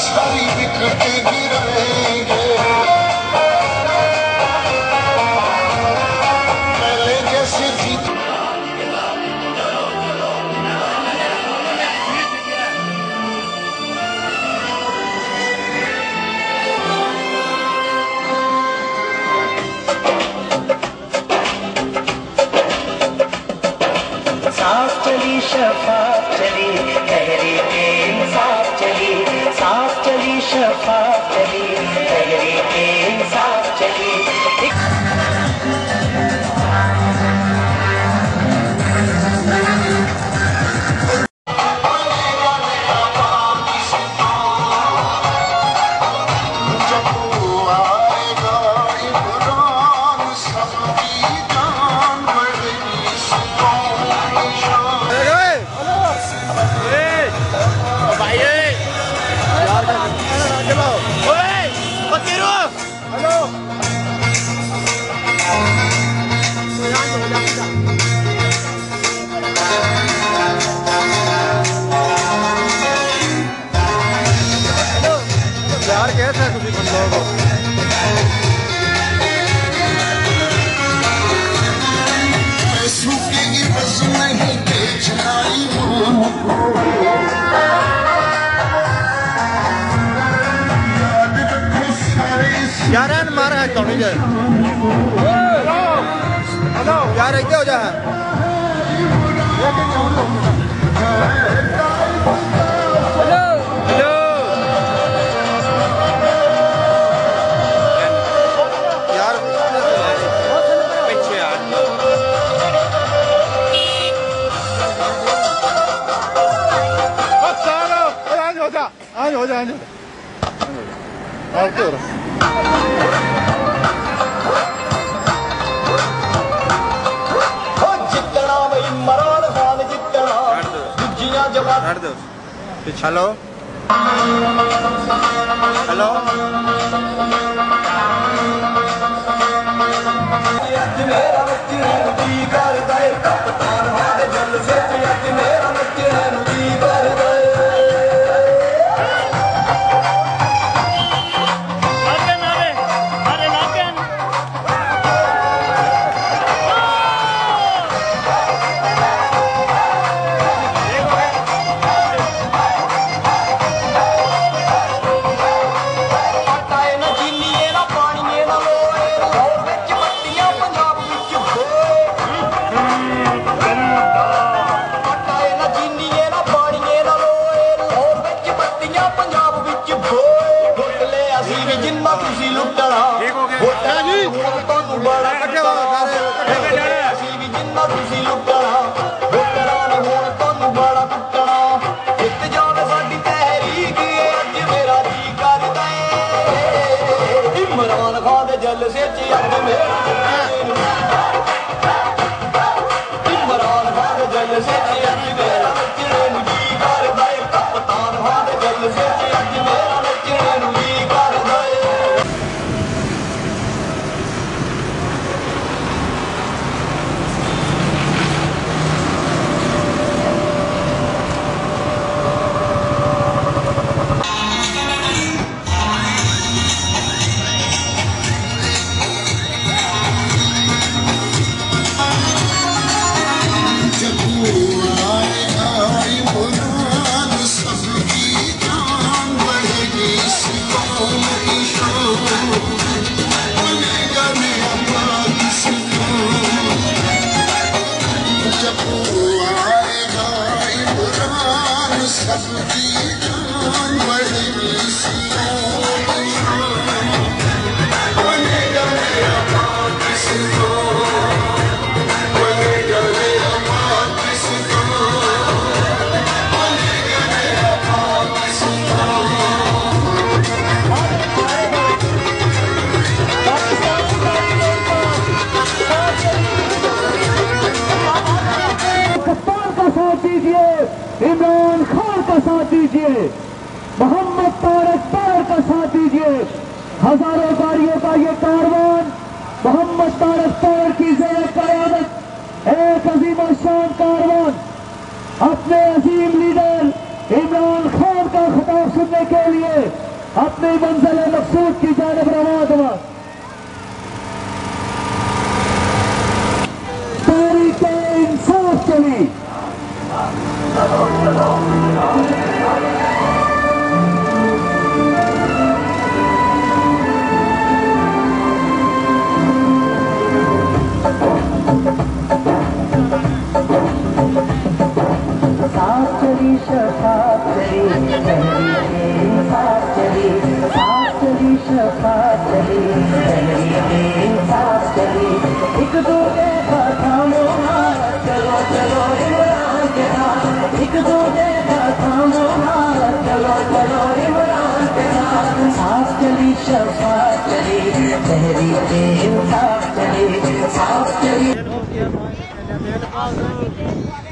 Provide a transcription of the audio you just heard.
सारी बिखरते गिरेंगे, पहले जैसे जीत साफ चली शफाफ चली तहरी के इंसाफ चली, साफ चली शफाफ चली तहरी के इंसाफ चली। यार कैसा है तुझे बंदों को पैसों की बस नहीं बेचना यार मारा है कौन इधर यार इधर हो जा आज हो जाए और जितना भाई इमरान खान जितना दूजियां जवाब हेलो हेलो मेरा बच्चे नुदी कर दे कप्तान वाले जल से मेरा बच्चे नुदी कर दे इमरान खान का साथ दीजिए, मोहम्मद तारक का साथ दीजिए। हजारों गाड़ियों का ये कारवान मोहम्मद तारक की ज़ेर क़यादत एक अजीम शान कारवान अपने अजीम लीडर इमरान खान का खिताब सुनने के लिए अपनी मंजिल मकसूद की जानिब रवाना हुआ। तहरीके इंसाफ चली। साफ चली शफात चली तहरीके इंसाफ चली। साफ चली शफात चली तहरीके इंसाफ चली। एक दूजे का थामो हाथ चलो चलो इमरान के साथ। एक दूजे का थामो हाथ चलो चलो इमरान के साथ। साफ चली शफात चली तहरीके इंसाफ चली। साफ चली